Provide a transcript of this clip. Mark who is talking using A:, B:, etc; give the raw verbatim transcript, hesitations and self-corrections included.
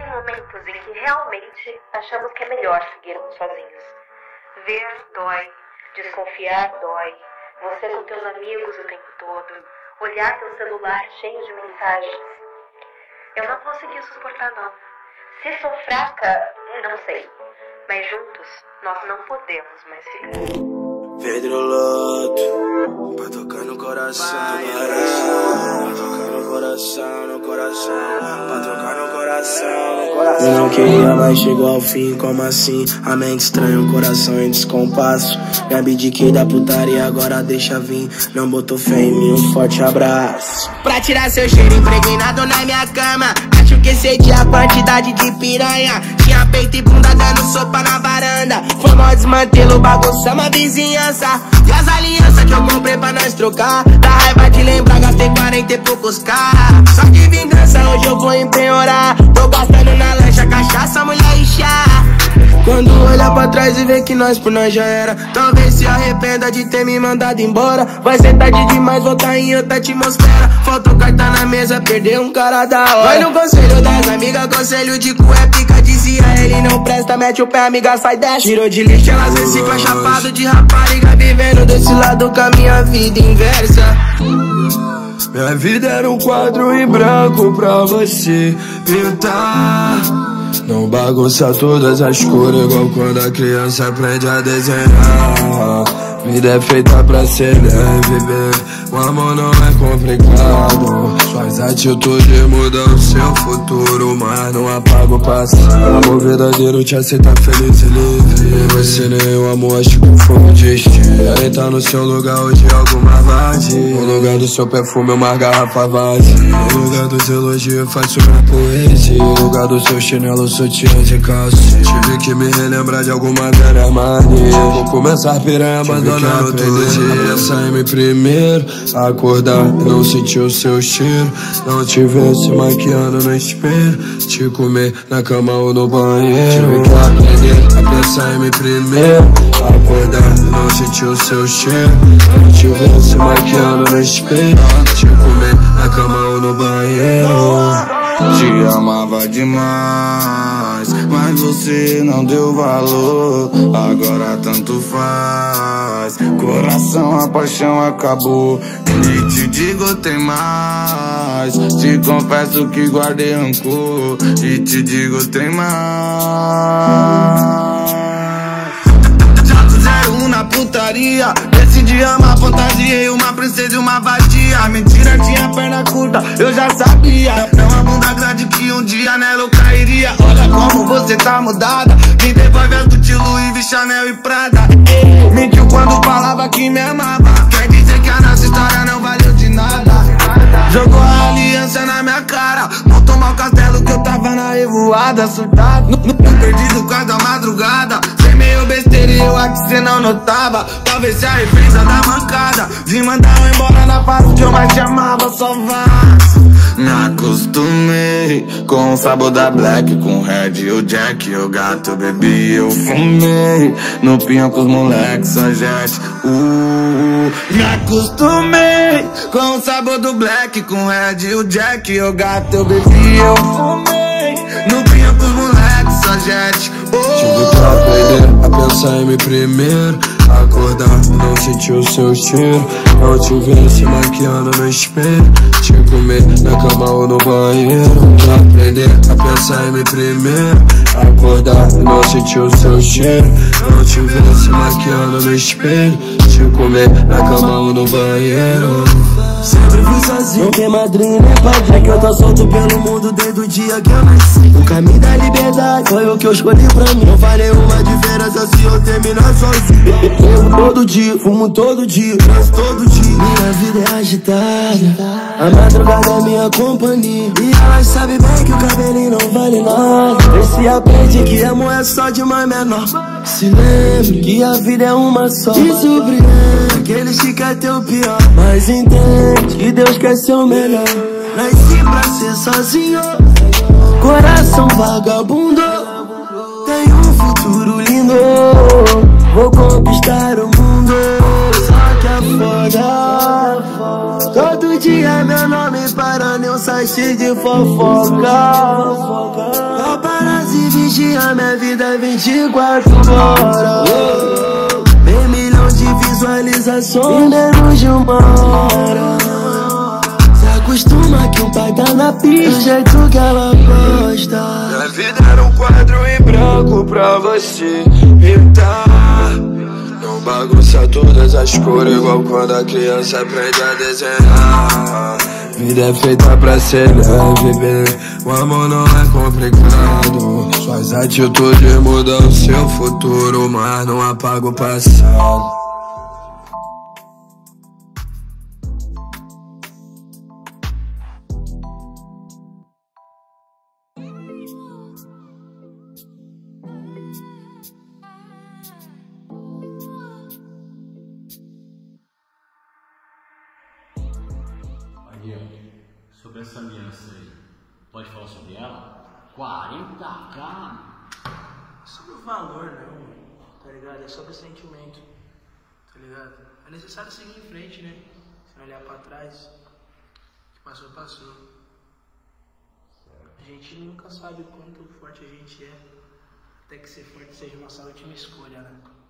A: Existem momentos em que realmente achamos que é melhor seguirmos sozinhos. Ver dói, desconfiar dói, você com teus amigos o tempo todo, olhar teu celular cheio de mensagens. Eu não consegui suportar não. Se sou fraca, não sei. Mas juntos, nós não podemos mais ficar.
B: Pedro Loto, pra tocar no coração, pra tocar no coração, no coração, pra tocar no coração, no coração. Eu não queria, mas chegou ao fim, como assim? A mente estranha, o coração em descompasso. Me abdiquei da putaria, agora deixa vir. Não botou fé em mim, um forte abraço. Pra tirar seu cheiro impregnado na minha cama, acho que excedi a quantidade de piranha. Tinha peito e bunda dando sopa na varanda. Foi mó desmantelo, bagunçamos a vizinhança. E as alianças que eu comprei pra nós trocar, da raiva de lembrar, gastei quarenta e poucos carros. Só de vingança hoje eu vou empenhorar. Tô gastando na lancha, cachaça, mulher e chá. Quando olha pra trás e vê que nós por nós já era, talvez se arrependa de ter me mandado embora. Vai ser tarde demais, voltar em outra atmosfera. Faltou carta na mesa, perder um cara da hora. Vai no conselho das amigas, conselho de cu é pica. Dizia ele não presta, mete o pé, amiga, sai dessa. Tirou de lixo, elas reciclam chapado de rapariga. Vivendo desse lado com a minha vida inversa. Minha vida era um quadro em branco pra você pintar. Não bagunça todas as cores, igual quando a criança aprende a desenhar. Vida é feita pra ser leve, baby. O amor não é complicado. Suas atitudes mudam o seu futuro, mas não apaga o passado. Amor verdadeiro te aceita feliz e livre. Você nem o amor, acho que foi um destino. Aí tá no seu lugar hoje alguma vazia. No lugar do seu perfume uma garrafa vazia. No lugar dos elogios faço uma poesia. No lugar do seu chinelo sutiã de calça. Tive que me relembrar de alguma velha mania. Vou começar piranha, abandonando todo dia. Pensar em mim primeiro, acordar e não sentir o seu cheiro. Não te ver se maquiando no espelho, te comer na cama ou no banheiro. Tive que aprender a pensar em mim primeiro, acordar e não sentir o seu cheiro. Não te ver se maquiando no espelho, te comer na cama ou no banheiro. Te amava demais, mas você não deu valor. Agora tanto faz, coração, a paixão acabou. E te digo tem mais, te confesso que guardei rancor. E te digo tem mais. Na putaria, decidi amar, fantasiei uma princesa e uma vadia. Mentira, tinha perna curta, eu já sabia. É uma bunda grande que um dia nela eu cairia. Olha como você tá mudada, me devolve as Gucci, Louis V, Chanel e Prada. Mentiu quando falava que me amava, quer dizer que a nossa história não valeu de nada. Jogou a aliança na minha cara, montou mal castelo que eu tava na revoada. Surtado, no, no, no perdido por causa da madrugada. Cê meio besteira e eu acho que cê não notava. Talvez se a represa da mancada de mandar eu embora na fase que eu mais te amava, só vaza. Me acostumei com o sabor da Black, com o Red, o Jack, o gato, bebi, eu fumei no pinho com os moleques, só jet. Uh, me acostumei com o sabor do Black, com o Red, o Jack, o gato, eu bebi, eu fumei no pinho com os moleques, só jet. Uh. Tive que aprender a pensar em mim primeiro, acordar e não sentir o seu cheiro. Não te ver se maquiando no espelho, te comer na cama ou no banheiro. Pra aprender a pensar em mim primeiro, acordar e não sentir o seu cheiro. Não te ver se maquiando no espelho, te comer na cama ou no banheiro. Sempre fui sozinho, não tem madrinha nem pai. É que eu tô solto pelo mundo desde o dia que eu nasci. O caminho da liberdade foi o que eu escolhi pra mim. Não farei uma diferença se eu terminar sozinho. Eu todo dia, fumo todo dia, danço todo dia. Minha vida é agitada, a madrugada é minha companhia. E elas sabem bem que o cabelinho não vale nada. Vê se aprende que amor é só de mãe menor. Se lembre que a vida é uma só. E surpreende aqueles que querem ter o pior, mas entende que Deus quer ser o melhor. Nasci pra ser sozinho, coração vagabundo. Tenho um futuro lindo, vou conquistar o mundo. Só que é foda, todo dia meu nome para nenhum site de fofoca. Paparazzi vigia minha vida vinte e quatro horas. Meio milhão de visualizações em menos de uma hora. Se acostuma que um pai tá na pista do jeito que ela gosta.
C: Minha vida era um quadro em branco pra você pintar. Não bagunça todas as cores igual quando a criança aprende a desenhar. Vida é feita pra ser leve, bem. O amor não é complicado. Suas atitudes mudam o seu futuro, mas não apaga o passado.
D: Sobre essa aliança aí, pode falar sobre ela? quarenta k?
E: Sobre o valor não, tá ligado? É sobre o sentimento, tá ligado? É necessário seguir em frente, né? Se não olhar pra trás, o que passou, passou. A gente nunca sabe quanto forte a gente é, até que ser forte seja nossa última escolha, né?